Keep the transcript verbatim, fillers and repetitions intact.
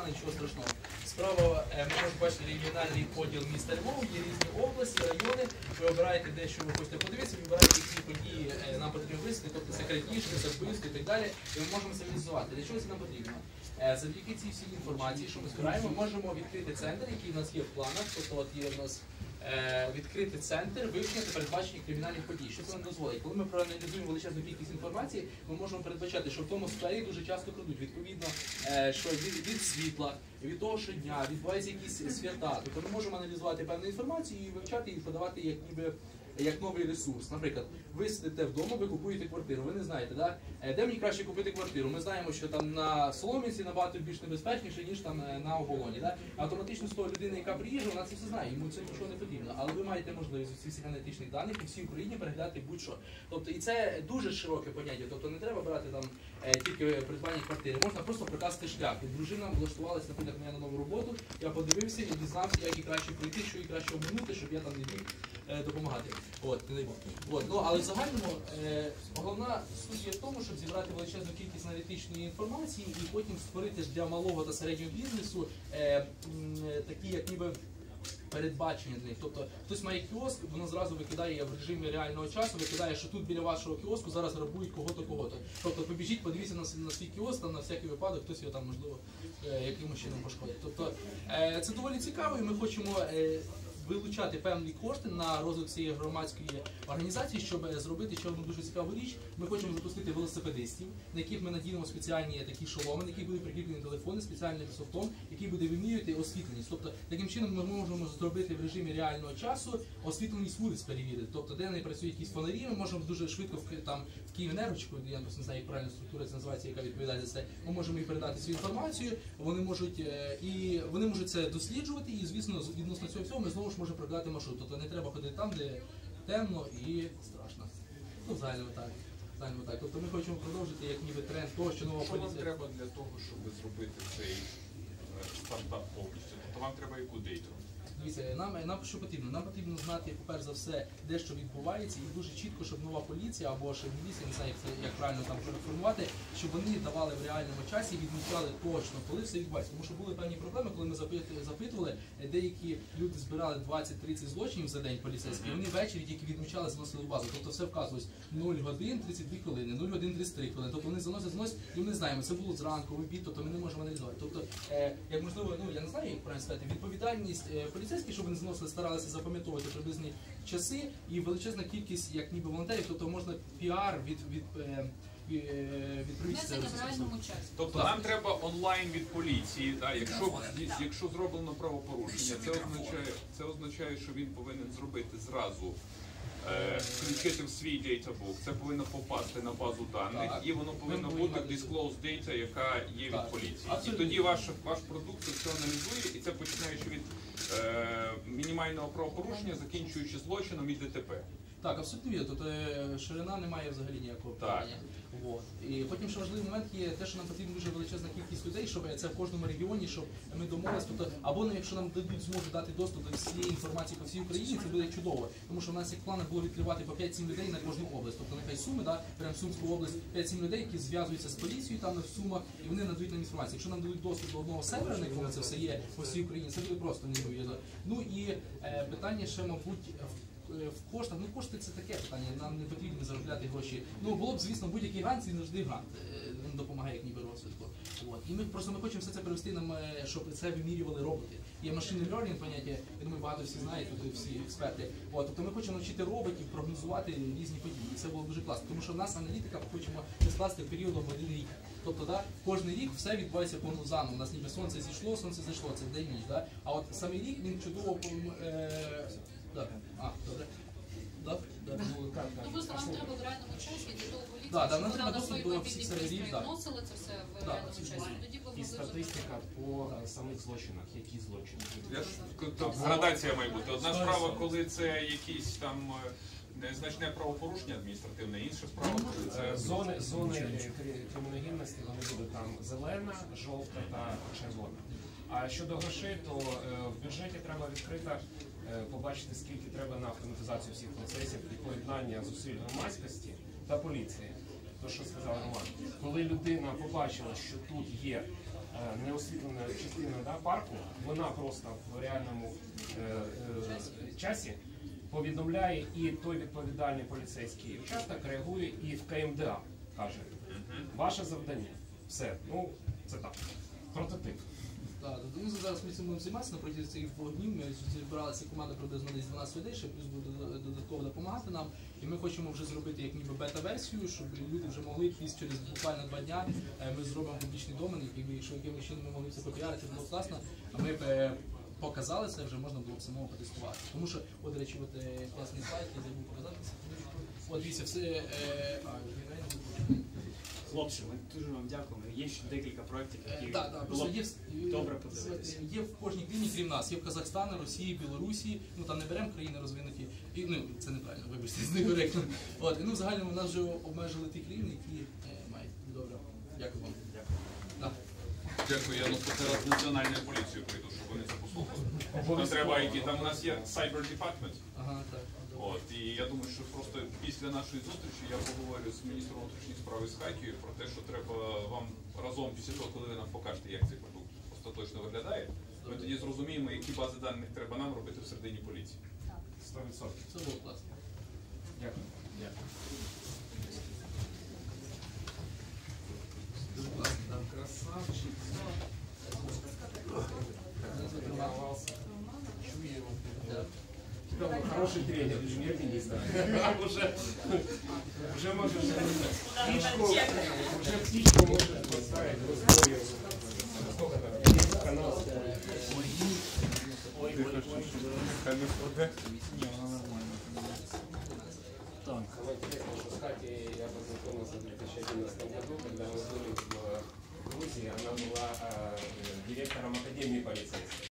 стане, нічого страшного. Справа, ми можемо бачити регіональний поділ міста Львова, є різні області, райони. Ви обираєте де, що ви хочете подивитися, ви обираєте, які події нам потрібно висвітлити, тобто це крадіжки, це вбивство і так далі. І ми можемо це візуалізувати. Для чого це нам потрібно? Завдяки цій всій інформації, що ми збираємо, ми можемо відкрити центр, який у нас є в планах. Тобто от є в нас відкрити центр вивчення та передбачення кримінальних подій. Що це нам дозволить? Коли ми проаналізуємо величезну кількість інформації, ми можемо передбачати, що в тому сквері дуже часто крадуть. Відповідно, що від, від світла, від того, що дня, відбуваються якісь свята. Тобто ми можемо аналізувати певну інформацію і вивчати і подавати як ніби як новий ресурс. Наприклад, ви сидите вдома, ви купуєте квартиру, ви не знаєте, да? Де мені краще купити квартиру? Ми знаємо, що там на Солом'янці набагато більш небезпечніше, ніж там на Оболоні. Да? Автоматично з того людини, яка приїжджає, вона це все знає, йому це нічого не потрібно. Але ви маєте можливість з усіх аналітичних даних і всій Україні переглядати будь-що. Тобто, і це дуже широке поняття. Тобто не треба брати там тільки придбання квартири. Можна просто прокласти шлях. І дружина влаштувалася, наприклад, мене на нову роботу, я подивився і дізнався, як їй краще пройти, що їй краще обминути, щоб я там не міг допомагати. От, не дай Бог. От, ну, але в загальному е, головна суть є в тому, щоб зібрати величезну кількість аналітичної інформації і потім створити для малого та середнього бізнесу е, м, такі, як ніби, передбачення для них. Тобто хтось має кіоск, воно зразу викидає в режимі реального часу, викидає, що тут біля вашого кіоску зараз грабують кого-то, кого-то. Тобто побіжіть, подивіться на, на свій кіоск, там на всякий випадок, хтось його там, можливо, е, якимось чином пошкодить. Тобто е, це доволі цікаво, і ми хочемо е, вилучати певні кошти на розвиток цієї громадської організації, щоб зробити ще одну дуже цікаву річ. Ми хочемо запустити велосипедистів, на яких ми надінемо спеціальні такі шоломи, на яких будуть прикріплені телефони, спеціальним софтом, який буде вимірювати освітленість. Тобто, таким чином ми можемо зробити в режимі реального часу освітленість вулиць перевірити. Тобто, де не працюють якісь фонарі, ми можемо дуже швидко там в Київенерго, я не знаю, як правильна структура це називається, яка відповідає за це, ми можемо їм передати цю інформацію, вони можуть і вони можуть це досліджувати, і звісно, відносно цього всього ми знову ж можемо прокладати маршрут. Тобто не треба ходити там, де темно і страшно. Ну, взагалі так. Взагалі так. Тобто ми хочемо продовжити як ніби тренд того, що нова поліція. Що вам треба для того, щоб зробити цей стартап повністю? Тобто вам треба яку дейту? Дивіться, нам, нам що потрібно? Нам потрібно знати, по-перше за все, де що відбувається, і дуже чітко, щоб нова поліція або ще міліція, не знаю, як, це, як правильно там переформувати, щоб вони давали в реальному часі, відмічали точно, коли все відбувається. Тому що були певні проблеми, коли ми запитували, деякі люди збирали двадцять-тридцять злочинів за день поліцейські, і вони ввечері тільки відмічали, заносили в базу. Тобто все вказувалось нуль годин тридцять дві хвилини, нуль годин тридцять три хвилини. Тобто вони заносять, заносять, і ми не знаємо, це було зранку, в обід, тобто ми не можемо аналізувати. Тобто, е, як можливо, ну я не знаю, як правильно сказати, відповідальність е, поліцейських, щоб вони заносили, старалися запам'ятовувати приблизні часи і величезна кількість, як ніби волонтерів, тобто можна піар від, від, е, від провідця. Тобто нам треба онлайн від поліції, да? якщо, якщо зроблено правопорушення, це означає, це означає, що він повинен зробити зразу, е, включити в свій дейтабук, це повинно попасти на базу даних, так, і воно повинно бути disclosed data, яка є від поліції. Абсолютно. І тоді ваш, ваш продукт все аналізує, і це починаючи від е, мінімального правопорушення, закінчуючи злочином і ДТП. Так, абсолютно вірно. Тобто ширина не має взагалі ніякого питання. І потім ще важливий момент є те, що нам потрібна дуже величезна кількість людей, щоб це в кожному регіоні, щоб ми домовилися. Тобто, або ну, якщо нам дадуть змогу дати доступ до всієї інформації по всій Україні, це буде чудово. Тому що в нас як в планах було відкривати по п'ять-сім людей на кожну область. Тобто нехай Суми, да, прямо Сумську область, п'ять-сім людей, які зв'язуються з поліцією там в Сумах, і вони надають нам інформацію. Якщо нам дадуть доступ до одного сервера, на якому це все є по всій Україні, це буде просто неймовірно. Ну і е, питання ще, мабуть, в коштах, ну кошти це таке питання, нам не потрібно заробляти гроші. Ну було б, звісно, будь-який грант, він завжди грант, він допомагає як ніби розвитку. От. І ми просто ми хочемо все це привести нам, щоб це вимірювали роботи. Є machine learning поняття, я думаю, багато всі знають, тут всі експерти. От. Тобто ми хочемо навчити роботів прогнозувати різні події. І це було дуже класно, тому що в нас аналітика хочемо скласти періодом один рік. Тобто, да, кожен рік все відбувається повну заново. У нас ніби сонце зійшло, сонце зайшло, це день ніч. Да? А от самий рік він чудово. Е Да. А, добре. Да? Да. Ну, просто вам треба в реальному часі для того поліції, да, да, щоб вона на свої мобільні пристрої да. вносила це все в да. реальному часі. Тоді б і статистика по да. самих злочинах, які злочини. Тобто градація має бути. Одна справа, коли це якісь там незначне правопорушення адміністративне, інша справа, коли це... Зони, зони криміногенності, вони будуть там зелена, жовта та червона. А щодо грошей, то в бюджеті треба відкрито побачити, скільки треба на автоматизацію всіх процесів і поєднання зусиль громадськості та поліції. То, що сказав Роман. Коли людина побачила, що тут є неосвітлене частина да, парку, вона просто в реальному е, е, часі повідомляє, і той відповідальний поліцейський участок реагує і в КМДА каже, ваше завдання. Все, ну це так, прототип. Так, тобто ми зараз ми цим будемо займатися на протязі цих двох днів. Ми зібралися команда приблизно десь дванадцять людей, ще плюс буде додатково допомагати нам. І ми хочемо вже зробити як ніби бета-версію, щоб люди вже могли після через буквально два дня ми зробимо публічний домен, який, якщо якимось чином ми могли це попіарити, було класно. А ми б показали це, вже можна було б самого потестувати. Тому що, от, до речі, от класний сайт, я забув показати. От дивіться, все. Е, а, Хлопці, ми дуже вам дякуємо. Є ще декілька проєктів, які Так, так, було просто б є, добре подивитися. Є в кожній країні, крім нас, є в Казахстані, Росії, Білорусі, ну там не беремо країни розвинуті, і ну це неправильно, вибачте, некоректно. От, і ну в загальному нас вже обмежили ті країни, які е, мають. Добре. Дякую вам. Дякую. Так. Дякую, я наступний раз в національну поліцію прийду, щоб вони це послухали. Там треба йти, там у нас є Cyber Department. Ага, так. От, і я думаю, що просто після нашої зустрічі я поговорю з міністром внутрішніх справ із Хакією про те, що треба вам разом після того, коли ви нам покажете, як цей продукт остаточно виглядає, ми тоді зрозуміємо, які бази даних треба нам робити всередині поліції. сто відсотків. Це було класно. Дякую. Дякую. Дуже класно, так. Красавчик. Так. Хороший тренер, премьер-министр. Уже, уже можешь птичку, уже птичку можешь поставить в историю. Сколько там? Канал. Ой, ой, ой. Не, она нормально. Так. Самое интересное, что с Катей я познакомился в две тысячи одиннадцатом году, когда мы были в Грузии. Она была э, директором Академии полицейской.